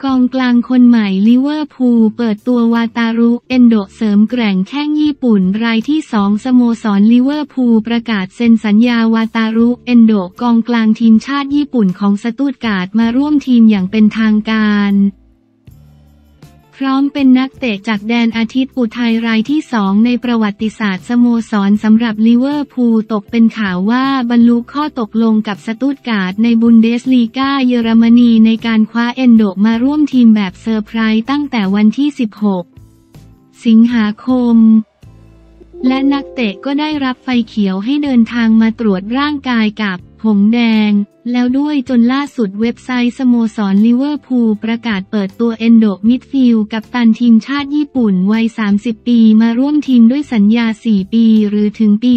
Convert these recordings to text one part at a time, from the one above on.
กองกลางคนใหม่ลิเวอร์พูลเปิดตัววาตารุเอนโดเสริมแกร่งแข้งญี่ปุ่นรายที่2สโมสรลิเวอร์พูลประกาศเซ็นสัญญาวาตารุเอนโดกองกลางทีมชาติญี่ปุ่นของสตุตการ์ตมาร่วมทีมอย่างเป็นทางการพร้อมเป็นนักเตะจากแดนอาทิตย์อุทัยรายที่2ในประวัติศาสตร์สโมสรสำหรับลิเวอร์พูลตกเป็นข่าวว่าบรรลุข้อตกลงกับสตุตการ์ตในบุนเดสลีกาเยอรมนีในการคว้าเอนโดมาร่วมทีมแบบเซอร์ไพรส์ตั้งแต่วันที่16 สิงหาคมและนักเตะก็ได้รับไฟเขียวให้เดินทางมาตรวจร่างกายกับหงแดงแล้วด้วยจนล่าสุดเว็บไซต์สโมสรลิเวอร์พูลประกาศเปิดตัวเอนโดมิดฟิลด์กัปตันทีมชาติญี่ปุ่นวัย30 ปีมาร่วมทีมด้วยสัญญา4 ปีหรือถึงปี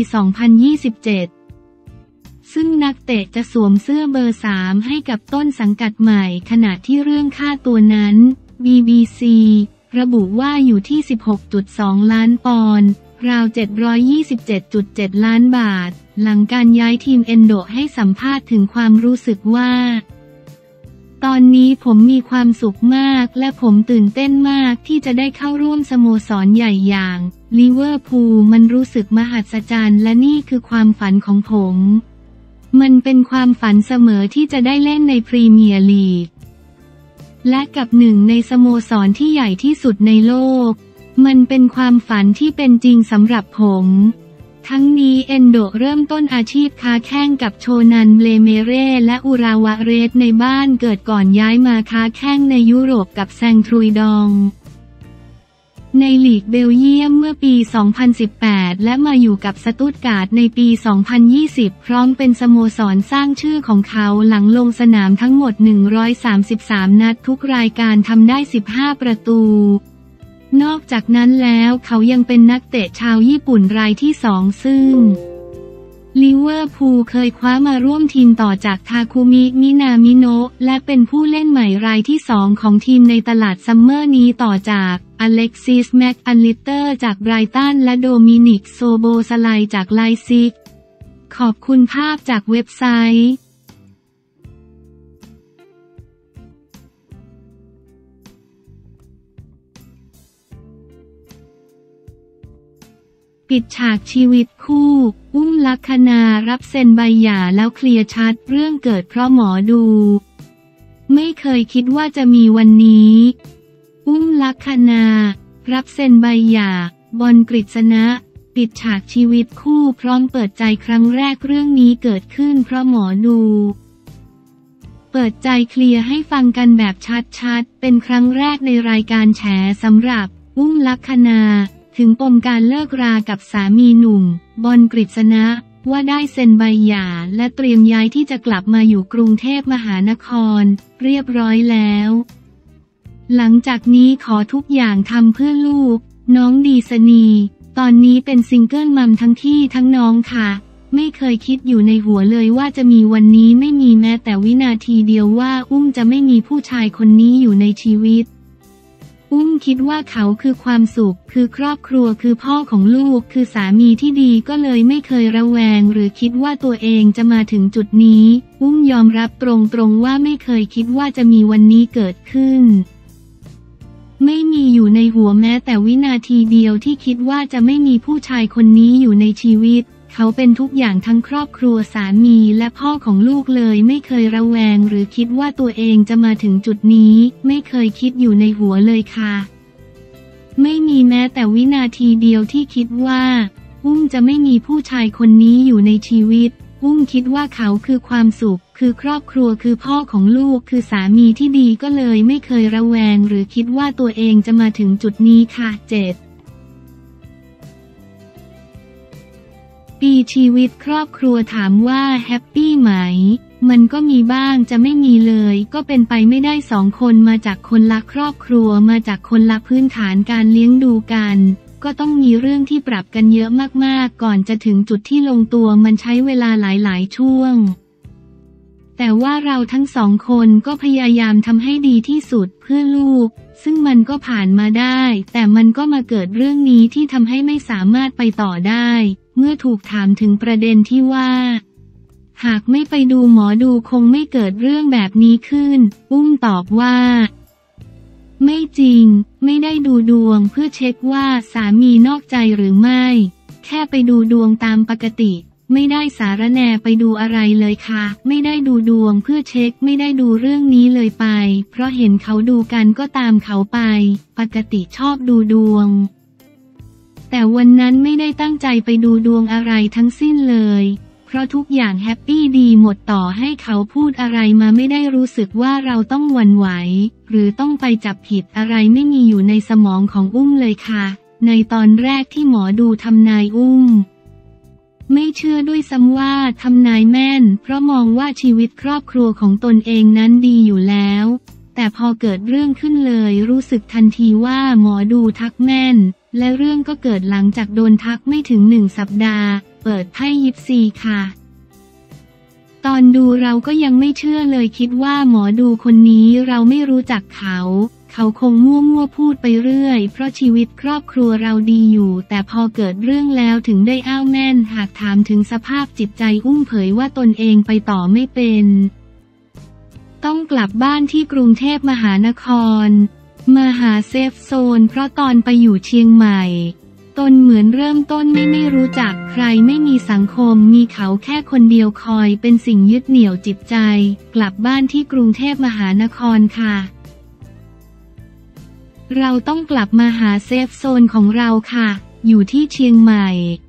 2027 ซึ่งนักเตะจะสวมเสื้อเบอร์ 3ให้กับต้นสังกัดใหม่ขณะที่เรื่องค่าตัวนั้น BBC ระบุว่าอยู่ที่ 16.2 ล้านปอนด์ราว 727.7 ล้านบาทหลังการย้ายทีมเอนโดให้สัมภาษณ์ถึงความรู้สึกว่าตอนนี้ผมมีความสุขมากและผมตื่นเต้นมากที่จะได้เข้าร่วมสโมสรใหญ่อย่างลิเวอร์พูลมันรู้สึกมหัศจรรย์และนี่คือความฝันของผมมันเป็นความฝันเสมอที่จะได้เล่นในพรีเมียร์ลีกและกับหนึ่งในสโมสรที่ใหญ่ที่สุดในโลกมันเป็นความฝันที่เป็นจริงสำหรับผมทั้งนี้เอนโดเริ่มต้นอาชีพค้าแข้งกับโชนันเบลเมเร่และอุราวะเรสในบ้านเกิดก่อนย้ายมาค้าแข้งในยุโรปกับแซงทรุยดองในลีกเบลเยียมเมื่อปี 2018 และมาอยู่กับสตุตการ์ตในปี 2020 พร้อมเป็นสโมสรสร้างชื่อของเขาหลังลงสนามทั้งหมด133นัดทุกรายการทำได้15ประตูนอกจากนั้นแล้วเขายังเป็นนักเตะชาวญี่ปุ่นรายที่2ซึ่งลิเวอร์พูลเคยคว้ามาร่วมทีมต่อจากทาคุมิ มินามิโนะและเป็นผู้เล่นใหม่รายที่2ของทีมในตลาดซัมเมอร์นี้ต่อจากอเล็กซิส แม็กอัลลิเตอร์จากไบรตันและโดมินิก โซโบสไลจากไลป์ซิกขอบคุณภาพจากเว็บไซต์ปิดฉากชีวิตคู่อุ้มลักษณารับเซ็นใบหย่าแล้วเคลียร์ชัดเรื่องเกิดเพราะหมอดูไม่เคยคิดว่าจะมีวันนี้อุ้มลักษณารับเซ็นใบหย่าบอลกฤษณะปิดฉากชีวิตคู่พร้อมเปิดใจครั้งแรกเรื่องนี้เกิดขึ้นเพราะหมอดูเปิดใจเคลียร์ให้ฟังกันแบบชัดๆเป็นครั้งแรกในรายการแฉสำหรับอุ้มลักษณาถึงปมการเลิกรากับสามีหนุ่มบอลกฤษณะว่าได้เซ็นใบหย่าและเตรียมย้ายที่จะกลับมาอยู่กรุงเทพมหานครเรียบร้อยแล้วหลังจากนี้ขอทุกอย่างทำเพื่อลูกน้องดีสนีตอนนี้เป็นซิงเกิลมัมทั้งพี่ทั้งน้องค่ะไม่เคยคิดอยู่ในหัวเลยว่าจะมีวันนี้ไม่มีแม้แต่วินาทีเดียวว่าอุ้มจะไม่มีผู้ชายคนนี้อยู่ในชีวิตอุ้มคิดว่าเขาคือความสุขคือครอบครัวคือพ่อของลูกคือสามีที่ดีก็เลยไม่เคยระแวงหรือคิดว่าตัวเองจะมาถึงจุดนี้อุ้มยอมรับตรงๆว่าไม่เคยคิดว่าจะมีวันนี้เกิดขึ้นไม่มีอยู่ในหัวแม้แต่วินาทีเดียวที่คิดว่าจะไม่มีผู้ชายคนนี้อยู่ในชีวิตเขาเป็นทุกอย่างทั้งครอบครัวสามีและพ่อของลูกเลยไม่เคยระแวงหรือคิดว่าตัวเองจะมาถึงจุดนี้ไม่เคยคิดอยู่ในหัวเลยค่ะไม่มีแม้แต่วินาทีเดียวที่คิดว่าอุ้มจะไม่มีผู้ชายคนนี้อยู่ในชีวิตอุ้มคิดว่าเขาคือความสุขคือครอบครัวคือพ่อของลูกคือสามีที่ดีก็เลยไม่เคยระแวงหรือคิดว่าตัวเองจะมาถึงจุดนี้ค่ะ7ปีชีวิตครอบครัวถามว่าแฮปปี้ไหมมันก็มีบ้างจะไม่มีเลยก็เป็นไปไม่ได้2คนมาจากคนละครอบครัวมาจากคนละพื้นฐานการเลี้ยงดูกันก็ต้องมีเรื่องที่ปรับกันเยอะมากๆก่อนจะถึงจุดที่ลงตัวมันใช้เวลาหลายๆช่วงแต่ว่าเราทั้ง2คนก็พยายามทำให้ดีที่สุดเพื่อลูกซึ่งมันก็ผ่านมาได้แต่มันก็มาเกิดเรื่องนี้ที่ทำให้ไม่สามารถไปต่อได้เมื่อถูกถามถึงประเด็นที่ว่าหากไม่ไปดูหมอดูคงไม่เกิดเรื่องแบบนี้ขึ้นอุ้มตอบว่าไม่จริงไม่ได้ดูดวงเพื่อเช็คว่าสามีนอกใจหรือไม่แค่ไปดูดวงตามปกติไม่ได้สารแหน่ไปดูอะไรเลยค่ะไม่ได้ดูดวงเพื่อเช็คไม่ได้ดูเรื่องนี้เลยไปเพราะเห็นเขาดูกันก็ตามเขาไปปกติชอบดูดวงแต่วันนั้นไม่ได้ตั้งใจไปดูดวงอะไรทั้งสิ้นเลยเพราะทุกอย่างแฮปปี้ดีหมดต่อให้เขาพูดอะไรมาไม่ได้รู้สึกว่าเราต้องหวั่นไหวหรือต้องไปจับผิดอะไรไม่มีอยู่ในสมองของอุ้มเลยค่ะในตอนแรกที่หมอดูทำนายอุ้มไม่เชื่อด้วยซ้ำว่าทำนายแม่นเพราะมองว่าชีวิตครอบครัวของตนเองนั้นดีอยู่แล้วแต่พอเกิดเรื่องขึ้นเลยรู้สึกทันทีว่าหมอดูทักแม่นและเรื่องก็เกิดหลังจากโดนทักไม่ถึง1 สัปดาห์เปิดไพ่ยิปซีค่ะตอนดูเราก็ยังไม่เชื่อเลยคิดว่าหมอดูคนนี้เราไม่รู้จักเขาคงมั่วพูดไปเรื่อยเพราะชีวิตครอบครัวเราดีอยู่แต่พอเกิดเรื่องแล้วถึงได้อ้าวแม่นหากถามถึงสภาพจิตใจอุ้มเผยว่าตนเองไปต่อไม่เป็นต้องกลับบ้านที่กรุงเทพมหานครมาหาเซฟโซนเพราะตอนไปอยู่เชียงใหม่ตนเหมือนเริ่มต้นไม่รู้จักใครไม่มีสังคมมีเขาแค่คนเดียวคอยเป็นสิ่งยึดเหนี่ยวจิตใจกลับบ้านที่กรุงเทพมหานครค่ะเราต้องกลับมาหาเซฟโซนของเราค่ะอยู่ที่เชียงใหม่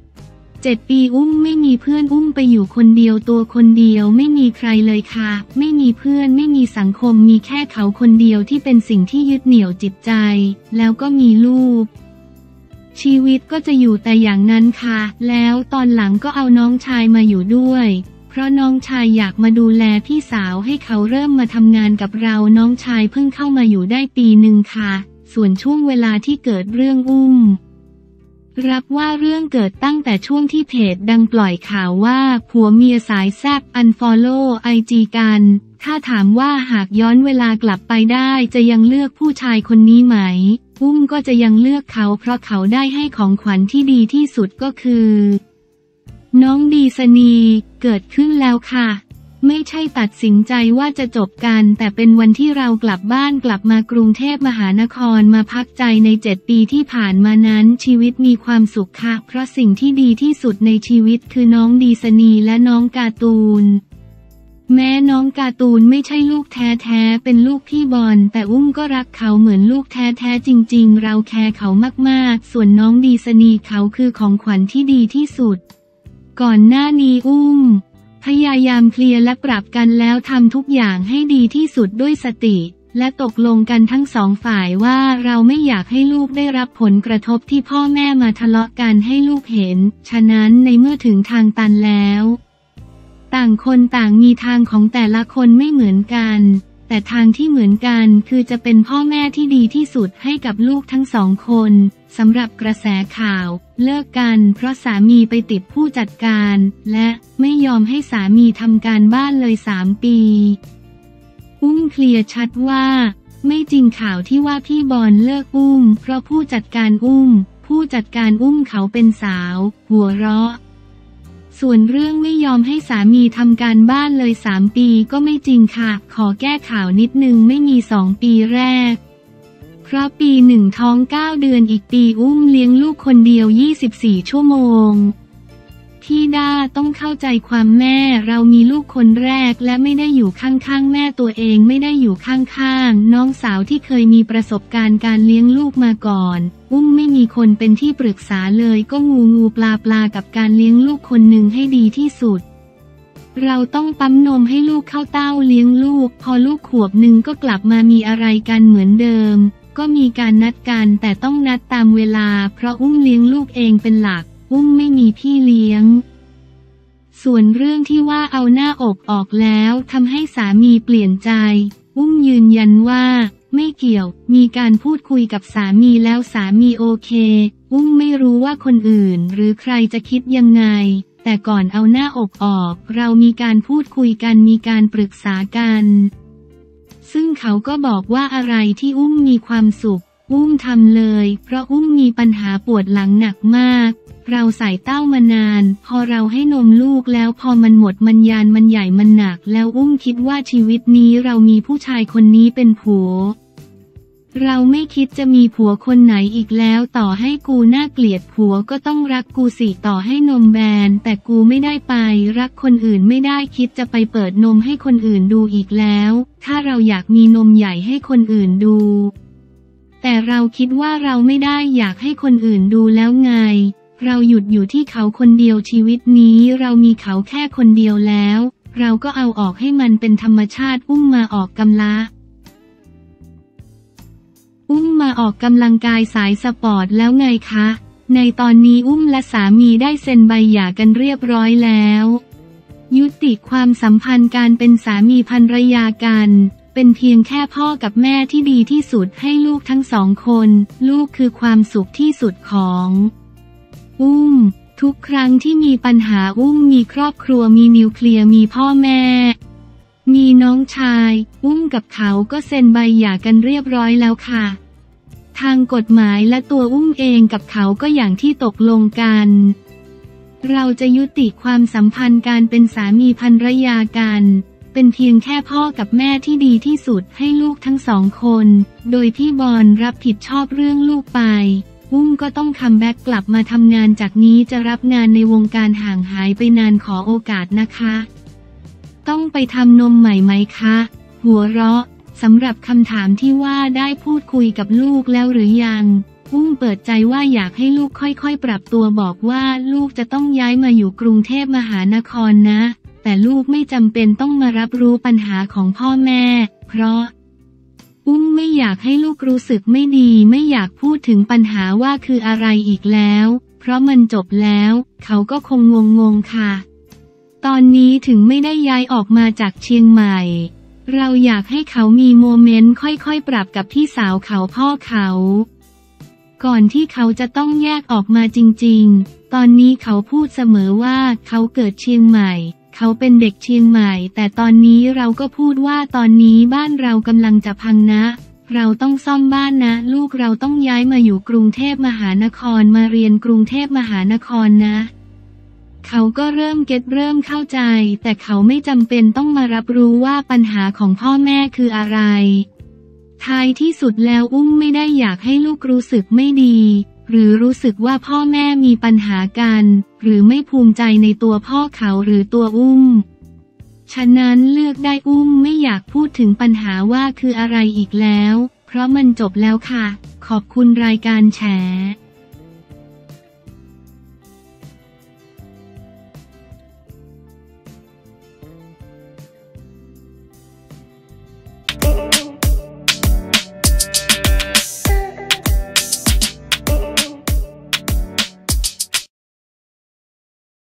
7 ปีอุ้มไม่มีเพื่อนอุ้มไปอยู่คนเดียวตัวคนเดียวไม่มีใครเลยค่ะไม่มีเพื่อนไม่มีสังคมมีแค่เขาคนเดียวที่เป็นสิ่งที่ยึดเหนี่ยวจิตใจแล้วก็มีลูกชีวิตก็จะอยู่แต่อย่างนั้นค่ะแล้วตอนหลังก็เอาน้องชายมาอยู่ด้วยเพราะน้องชายอยากมาดูแลพี่สาวให้เขาเริ่มมาทำงานกับเราน้องชายเพิ่งเข้ามาอยู่ได้ปีหนึ่งค่ะส่วนช่วงเวลาที่เกิดเรื่องอุ้มรับว่าเรื่องเกิดตั้งแต่ช่วงที่เพจดังปล่อยข่าวว่าผัวเมียสายแซบunfollow IG กันถ้าถามว่าหากย้อนเวลากลับไปได้จะยังเลือกผู้ชายคนนี้ไหมอุ้มก็จะยังเลือกเขาเพราะเขาได้ให้ของขวัญที่ดีที่สุดก็คือน้องดีสนีเกิดขึ้นแล้วค่ะไม่ใช่ตัดสินใจว่าจะจบกันแต่เป็นวันที่เรากลับบ้านกลับมากรุงเทพมหานครมาพักใจใน7 ปีที่ผ่านมานั้นชีวิตมีความสุขค่ะเพราะสิ่งที่ดีที่สุดในชีวิตคือน้องดีสนีและน้องการ์ตูนแม้น้องการ์ตูนไม่ใช่ลูกแท้ๆเป็นลูกพี่บอลแต่อุ้มก็รักเขาเหมือนลูกแท้ๆจริงๆเราแคร์เขามากๆส่วนน้องดีสนีเขาคือของขวัญที่ดีที่สุดก่อนหน้านี้อุ้มพยายามเคลียร์และปรับกันแล้วทำทุกอย่างให้ดีที่สุดด้วยสติและตกลงกันทั้งสองฝ่ายว่าเราไม่อยากให้ลูกได้รับผลกระทบที่พ่อแม่มาทะเลาะกันให้ลูกเห็นฉะนั้นในเมื่อถึงทางตันแล้วต่างคนต่างมีทางของแต่ละคนไม่เหมือนกันแต่ทางที่เหมือนกันคือจะเป็นพ่อแม่ที่ดีที่สุดให้กับลูกทั้ง2 คนสำหรับกระแสข่าวเลิกกันเพราะสามีไปติดผู้จัดการและไม่ยอมให้สามีทำการบ้านเลย3 ปีอุ้มเคลียร์ชัดว่าไม่จริงข่าวที่ว่าพี่บอลเลิกอุ้มเพราะผู้จัดการอุ้มเขาเป็นสาวหัวเราะส่วนเรื่องไม่ยอมให้สามีทำการบ้านเลย3 ปีก็ไม่จริงค่ะขอแก้ข่าวนิดนึงไม่มี2 ปีแรกเพราะปี 1ท้อง9 เดือนอีกปีอุ้มเลี้ยงลูกคนเดียว24 ชั่วโมงพี่ด้าต้องเข้าใจความแม่เรามีลูกคนแรกและไม่ได้อยู่ข้างๆแม่ตัวเองไม่ได้อยู่ข้างๆน้องสาวที่เคยมีประสบการณ์การเลี้ยงลูกมาก่อนอุ้มไม่มีคนเป็นที่ปรึกษาเลยก็งูปลากับการเลี้ยงลูกคนหนึ่งให้ดีที่สุดเราต้องปั๊มนมให้ลูกเข้าเต้าเลี้ยงลูกพอลูกขวบหนึ่งก็กลับมามีอะไรกันเหมือนเดิมก็มีการนัดกันแต่ต้องนัดตามเวลาเพราะอุ้มเลี้ยงลูกเองเป็นหลักอุ้มไม่มีพี่เลี้ยงส่วนเรื่องที่ว่าเอาหน้าอกออกแล้วทำให้สามีเปลี่ยนใจอุ้มยืนยันว่าไม่เกี่ยวมีการพูดคุยกับสามีแล้วสามีโอเคอุ้มไม่รู้ว่าคนอื่นหรือใครจะคิดยังไงแต่ก่อนเอาหน้าอกออกเรามีการพูดคุยกันมีการปรึกษากันซึ่งเขาก็บอกว่าอะไรที่อุ้มมีความสุขอุ้มทำเลยเพราะอุ้มมีปัญหาปวดหลังหนักมากเราใส่เต้ามานานพอเราให้นมลูกแล้วพอมันหมดมันยานมันใหญ่มันหนักแล้วอุ้มคิดว่าชีวิตนี้เรามีผู้ชายคนนี้เป็นผัวเราไม่คิดจะมีผัวคนไหนอีกแล้วต่อให้กูน่าเกลียดผัวก็ต้องรักกูสิต่อให้นมแบนแต่กูไม่ได้ไปรักคนอื่นไม่ได้คิดจะไปเปิดนมให้คนอื่นดูอีกแล้วถ้าเราอยากมีนมใหญ่ให้คนอื่นดูแต่เราคิดว่าเราไม่ได้อยากให้คนอื่นดูแล้วไงเราหยุดอยู่ที่เขาคนเดียวชีวิตนี้เรามีเขาแค่คนเดียวแล้วเราก็เอาออกให้มันเป็นธรรมชาติมาออกกำลังกายสายสปอร์ตแล้วไงคะในตอนนี้และสามีได้เซ็นใบหย่ากันเรียบร้อยแล้วยุติความสัมพันธ์การเป็นสามีภรรยากันเป็นเพียงแค่พ่อกับแม่ที่ดีที่สุดให้ลูกทั้งสองคนลูกคือความสุขที่สุดของทุกครั้งที่มีปัญหามีครอบครัวมีนิวเคลียร์มีพ่อแม่มีน้องชายกับเขาก็เซ็นใบหย่ากันเรียบร้อยแล้วค่ะทางกฎหมายและตัวเองกับเขาก็อย่างที่ตกลงกันเราจะยุติความสัมพันธ์การเป็นสามีภรรยากันเป็นเพียงแค่พ่อกับแม่ที่ดีที่สุดให้ลูกทั้งสองคนโดยพี่บอลรับผิดชอบเรื่องลูกไปก็ต้องคัมแบ็กกลับมาทำงานจากนี้จะรับงานในวงการห่างหายไปนานขอโอกาสนะคะต้องไปทำนมใหม่ไหมคะหัวเราะสำหรับคำถามที่ว่าได้พูดคุยกับลูกแล้วหรือยังเปิดใจว่าอยากให้ลูกค่อยๆปรับตัวบอกว่าลูกจะต้องย้ายมาอยู่กรุงเทพมหานครนะแต่ลูกไม่จำเป็นต้องมารับรู้ปัญหาของพ่อแม่เพราะไม่อยากให้ลูกรู้สึกไม่ดีไม่อยากพูดถึงปัญหาว่าคืออะไรอีกแล้วเพราะมันจบแล้วเขาก็คงงงค่ะตอนนี้ถึงไม่ได้ย้ายออกมาจากเชียงใหม่เราอยากให้เขามีโมเมนต์ค่อยๆปรับกับพี่สาวเขาพ่อเขาก่อนที่เขาจะต้องแยกออกมาจริงๆตอนนี้เขาพูดเสมอว่าเขาเกิดเชียงใหม่เขาเป็นเด็กเชียงใหม่แต่ตอนนี้เราก็พูดว่าตอนนี้บ้านเรากำลังจะพังนะเราต้องซ่อมบ้านนะลูกเราต้องย้ายมาอยู่กรุงเทพมหานครมาเรียนกรุงเทพมหานครนะเขาก็เริ่มเข้าใจแต่เขาไม่จำเป็นต้องมารับรู้ว่าปัญหาของพ่อแม่คืออะไรท้ายที่สุดแล้วไม่ได้อยากให้ลูกรู้สึกไม่ดีหรือรู้สึกว่าพ่อแม่มีปัญหากันหรือไม่ภูมิใจในตัวพ่อเขาหรือตัวฉะนั้นเลือกได้ไม่อยากพูดถึงปัญหาว่าคืออะไรอีกแล้วเพราะมันจบแล้วค่ะขอบคุณรายการแฉ